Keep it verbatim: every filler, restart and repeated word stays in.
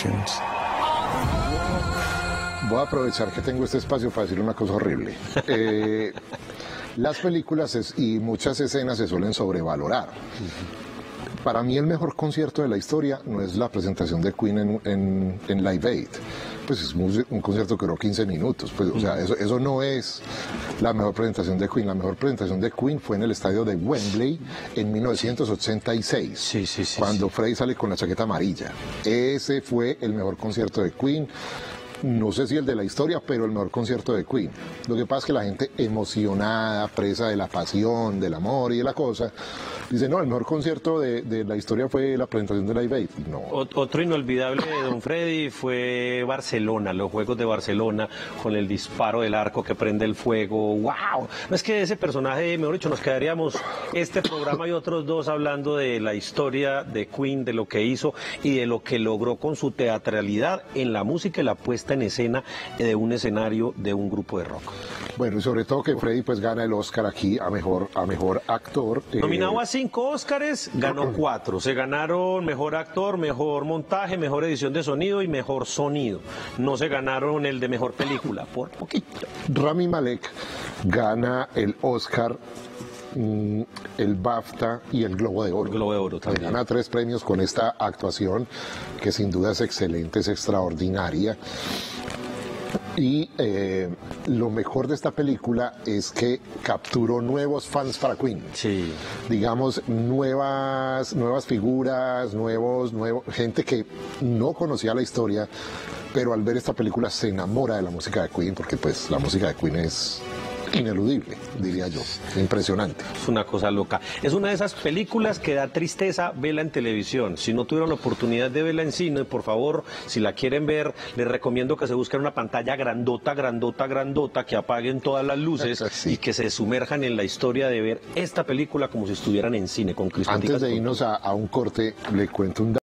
iTunes. Voy a aprovechar que tengo este espacio para decir una cosa horrible. Eh, las películas es, y muchas escenas se suelen sobrevalorar. Para mí el mejor concierto de la historia no es la presentación de Queen en, en, en Live Aid. Pues es un, un concierto que duró quince minutos. Pues, o sea, eso, eso no es la mejor presentación de Queen. La mejor presentación de Queen fue en el estadio de Wembley en mil novecientos ochenta y seis, sí, sí, sí, cuando sí. Freddie sale con la chaqueta amarilla. Ese fue el mejor concierto de Queen. No sé si el de la historia, pero el mejor concierto de Queen. Lo que pasa es que la gente emocionada, presa de la pasión, del amor y de la cosa, dice, no, el mejor concierto de, de la historia fue la presentación de Live Aid. No. Otro inolvidable de Don Freddy fue Barcelona, los Juegos de Barcelona, con el disparo del arco que prende el fuego. ¡Wow! No es que ese personaje, mejor dicho, nos quedaríamos este programa y otros dos hablando de la historia de Queen, de lo que hizo y de lo que logró con su teatralidad en la música y la puesta en escena de un escenario de un grupo de rock. Bueno, y sobre todo que Freddie pues gana el Oscar aquí a mejor, a mejor actor. Nominado eh... a cinco Óscares, ganó cuatro. Se ganaron mejor actor, mejor montaje, mejor edición de sonido y mejor sonido. No se ganaron el de mejor película, por poquito. Rami Malek gana el Oscar, mm, el BAFTA y el Globo de Oro. El Globo de Oro también. Gana tres premios con esta actuación que sin duda es excelente, es extraordinaria. Y eh, lo mejor de esta película es que capturó nuevos fans para Queen. Sí. Digamos, nuevas, nuevas figuras, nuevos, nuevos, gente que no conocía la historia, pero al ver esta película se enamora de la música de Queen, porque pues la música de Queen es ineludible, diría yo. Impresionante. Es una cosa loca. Es una de esas películas que da tristeza verla en televisión. Si no tuvieron la oportunidad de verla en cine, por favor, si la quieren ver, les recomiendo que se busquen una pantalla grandota, grandota, grandota, que apaguen todas las luces sí. y que se sumerjan en la historia de ver esta película como si estuvieran en cine con Cristo. Antes de irnos a, a un corte, le cuento un